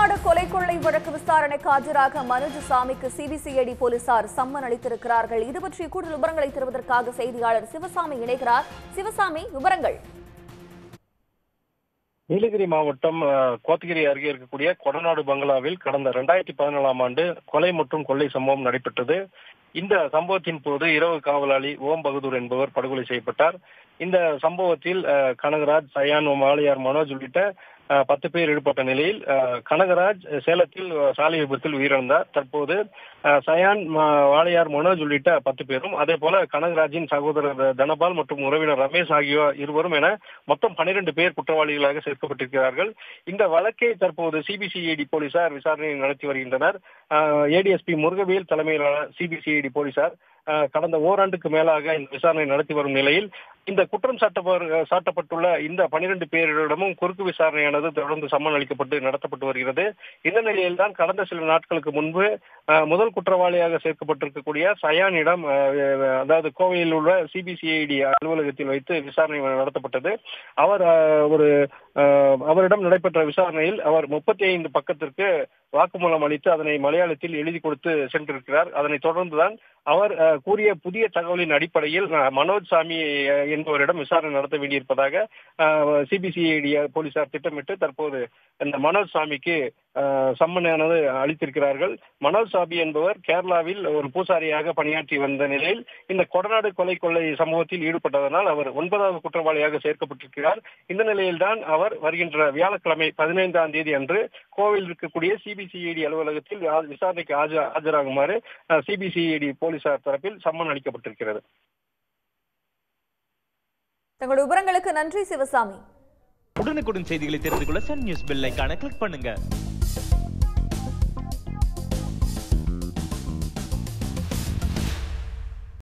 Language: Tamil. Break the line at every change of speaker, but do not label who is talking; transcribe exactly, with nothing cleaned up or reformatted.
கொடநாடு கொலை கொள்ளை வழக்கு விசாரணைக்கு ஆஜராக மனோஜ்சாமிக்கு சிபிசிஐடி போலீசார் சம்மன் அளித்திருக்கிறார்கள். இது பற்றிய கூடுதல் விவரங்களை தருவதற்காக செய்தியாளர் சிவசாமி இணைகிறார். சிவசாமி, விவரங்கள்.
நீலகிரி மாவட்டம் கோத்தகிரி அருகே இருக்கக்கூடிய கொடநாடு பங்களாவில் கடந்த இரண்டாயிரத்தி பதினேழாம் ஆண்டு கொலை மற்றும் கொள்ளை சம்பவம் நடைபெற்றது. இந்த சம்பவத்தின் போது இரவு காவலாளி ஓம் பகதூர் என்பவர் படுகொலை செய்யப்பட்டார். இந்த சம்பவத்தில் கனகராஜ், சயான், வாளையார், மனோஜ் உள்ளிட்ட பத்து பேர் ஈடுபட்ட நிலையில் கனகராஜ் சேலத்தில் சாலை விபத்தில் உயிரிழந்தார். தற்போது சயான், வாளையார், மனோஜ் உள்ளிட்ட பத்து பேரும், அதே போல கனகராஜின் சகோதரர் தனபால் மற்றும் உறவினர் ரமேஷ் ஆகியோர் இருவரும் என மொத்தம் பனிரெண்டு பேர் குற்றவாளிகளாக சேர்க்கப்பட்டிருக்கிறார்கள். இந்த வழக்கை தற்போது சிபிசிஐடி போலீசார் விசாரணை நடத்தி வருகின்றனர். ஏடிஎஸ்பி முருகவேல் தலைமையிலான சிபிசிஐடி போலீசார் கடந்த ஓராண்டுக்கு மேலாக இந்த விசாரணை நடத்தி வரும் நிலையில் இந்த குற்றம் சாட்டப்பட்டுள்ள இந்த பனிரெண்டு பேரிடமும் குறுக்கு விசாரணையானது தொடர்ந்து சம்மன் அளிக்கப்பட்டு நடத்தப்பட்டு வருகிறது. இந்த நிலையில் தான் கடந்த சில நாட்களுக்கு முன்பு முதல் குற்றவாளியாக சேர்க்கப்பட்டிருக்கக்கூடிய சயானிடம், அதாவது கோவையில் உள்ள சிபிசிஐடி அலுவலகத்தில் வைத்து விசாரணை நடத்தப்பட்டது. அவர் ஒரு அவரிடம் நடைபெற்ற விசாரணையில் அவர் முப்பத்தி ஐந்து பக்கத்திற்கு வாக்குமூலம் அளித்து அதனை மலையாளத்தில் எழுதி கொடுத்து சென்றிருக்கிறார். அதனைத் தொடர்ந்துதான் அவர் கூறிய புதிய தகவலின் அடிப்படையில் மனோஜ்சாமி என்பவரிடம் விசாரணை நடத்த வேண்டியிருப்பதாக சிபிசிஐடி போலீசார் திட்டமிட்டு தற்போது இந்த மனோஜ்சாமிக்கு சம்மனானது அளித்திருக்கிறார்கள். மனோஜ்சாமி என்பவர் கேரளாவில் ஒரு பூசாரியாக பணியாற்றி வந்த நிலையில் இந்த கொடநாடு கொலை கொள்ளை சம்பவத்தில் ஈடுபட்டதனால் அவர் ஒன்பதாவது குற்றவாளியாக சேர்க்கப்பட்டிருக்கிறார். இந்த நிலையில்தான் அவர் வருகின்ற வியாழக்கிழமை பதினைந்தாம் தேதி அன்று கோவையில் இருக்கக்கூடிய சிபிசிஐடி அலுவலகத்தில் விசாரணைக்கு ஆஜராகுமாறு சிபிசிஐடி போலீசார் தரப்பில் சம்மன் அளிக்கப்பட்டிருக்கிறது.
தங்களுடைய விவரங்களுக்கு நன்றி சிவசாமி.
உடனுக்குடன் செய்திகளை தெரிந்து கொள்ள சன் நியூஸ் பெல் ஐகானை கிளிக் பண்ணுங்க.